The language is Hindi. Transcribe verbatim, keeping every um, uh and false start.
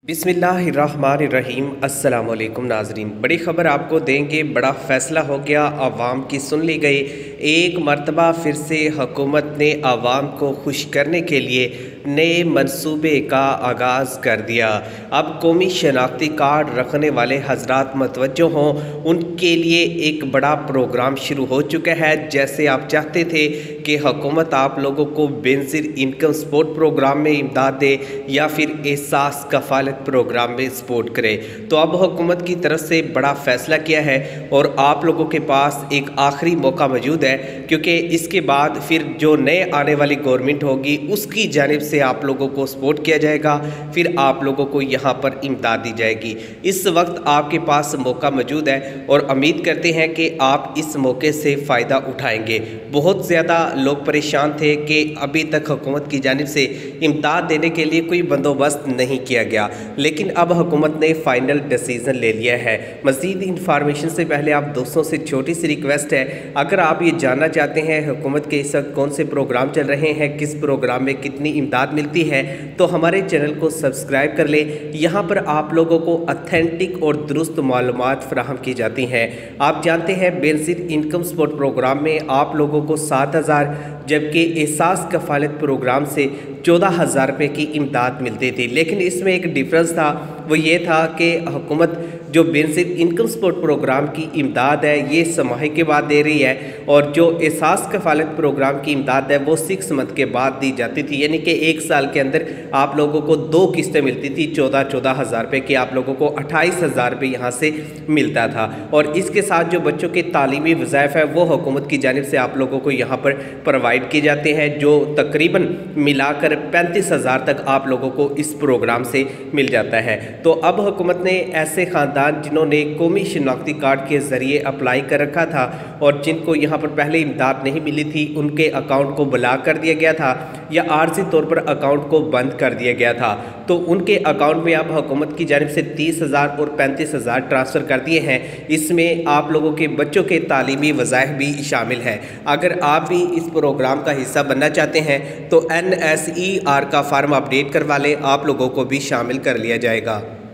बिस्मिल्लाहिर्रहमानिर्रहीम। अस्सलाम वालेकुम नाजरीन, बड़ी ख़बर आपको देंगे। बड़ा फ़ैसला हो गया, आवाम की सुन ली गई। एक मरतबा फिर से हुकूमत ने आवाम को खुश करने के लिए नए मंसूबे का आगाज़ कर दिया। अब कौमी शनाख्ती कार्ड रखने वाले हजरात मतवज्जो हों, उनके लिए एक बड़ा प्रोग्राम शुरू हो चुका है। जैसे आप चाहते थे कि हुकूमत आप लोगों को बेनज़ीर इनकम सपोर्ट प्रोग्राम में इमदाद दे या फिर एहसास कफ़ालत प्रोग्राम में सपोर्ट करे, तो अब हुकूमत की तरफ से बड़ा फ़ैसला किया है और आप लोगों के पास एक आखिरी मौका मौजूद है, क्योंकि इसके बाद फिर जो नए आने वाली गवर्नमेंट होगी उसकी जानिब से आप लोगों को सपोर्ट किया जाएगा, फिर आप लोगों को यहाँ पर इमदाद दी जाएगी। इस वक्त आपके पास मौका मौजूद है और उम्मीद करते हैं कि आप इस मौके से फ़ायदा उठाएंगे। बहुत ज़्यादा लोग परेशान थे कि अभी तक हुकूमत की जानिब से इमदाद देने के लिए कोई बंदोबस्त नहीं किया गया, लेकिन अब हुकूमत ने फ़ाइनल डिसीज़न ले लिया है। मज़ीद इन्फॉर्मेशन से पहले आप दोस्तों से छोटी सी रिक्वेस्ट है, अगर आप ये जानना चाहते हैं हुकूमत के इस वक्त कौन से प्रोग्राम चल रहे हैं, किस प्रोग्राम में कितनी इमदाद मिलती है, तो हमारे चैनल को सब्सक्राइब कर लें। यहाँ पर आप लोगों को अथेंटिक और दुरुस्त मालूमात फराहम की जाती हैं। आप जानते हैं बेनज़ीर इनकम सपोर्ट प्रोग्राम में आप लोगों को सात हज़ार जबकि एहसास कफ़ालत प्रोग्राम से चौदह हज़ार रुपये की इमदाद मिलती थी, लेकिन इसमें एक डिफरेंस था। वो ये था कि हुकूमत जो बेनज़ीर इनकम सपोर्ट प्रोग्राम की इमदाद है ये समाही के बाद दे रही है, और जो एहसास कफ़ालत प्रोग्राम की इमदाद है वो सिक्स मंथ के बाद दी जाती थी, यानी कि एक साल के अंदर आप लोगों को दो किस्तें मिलती थी। चौदह चौदह हज़ार रुपये की आप लोगों को अट्ठाईस हज़ार रुपये यहाँ से मिलता था। और इसके साथ जो बच्चों के तालीमी वज़ाइफ है वो हुकूमत की जानिब से आप लोगों को यहाँ पर प्रोवाइड किए जाते हैं, जो तकरीबन मिलाकर पैंतीस हज़ार तक आप लोगों को इस प्रोग्राम से मिल जाता है। तो अब हुकूमत ने ऐसे ख़ानदान जिन्होंने कौमी शनाख्ती कार्ड के ज़रिए अप्लाई कर रखा था और जिनको यहाँ पर पहले इमदाद नहीं मिली थी, उनके अकाउंट को ब्लॉक कर दिया गया था या आर्जी तौर पर अकाउंट को बंद कर दिया गया था, तो उनके अकाउंट में अब हुकूमत की जानिब से तीस हज़ार और पैंतीस हज़ार ट्रांसफ़र कर दिए हैं। इसमें आप लोगों के बच्चों के तालीमी वज़ाइफ भी शामिल हैं। अगर आप भी इस प्रोग्राम का हिस्सा बनना चाहते हैं तो एन एस ई आर का फार्म अपडेट करवा लें, आप लोगों को भी शामिल कर लिया जाएगा।